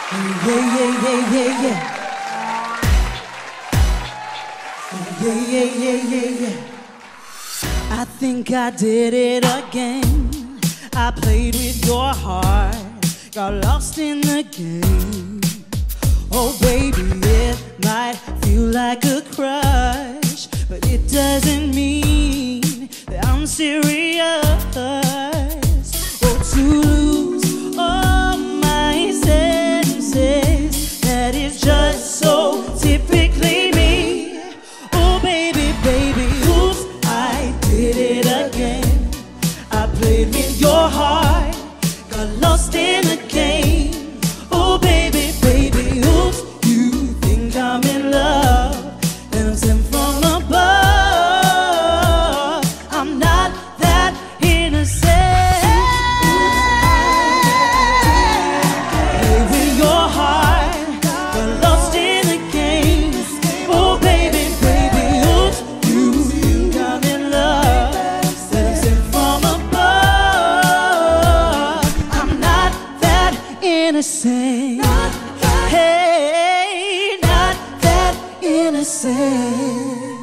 Yeah, yeah, yeah, yeah, yeah. Yeah, yeah, yeah, yeah, yeah. I think I did it again. I played with your heart, got lost in the game. Oh baby, it might feel like a crush, but it doesn't mean that I'm serious. Oh, to lose all my senses, that is just so typically me. Oh baby, baby, oops, I did it again. I played with your heart, got lost in the game. Oh baby, baby, oops, you think I'm in love, and I'm sent from above. I'm not that innocent. Play with your heart, got lost in the game. Oh baby, baby, oops, you think I'm in love, and I'm sent from above. I'm not that innocent. Hey, not that innocent.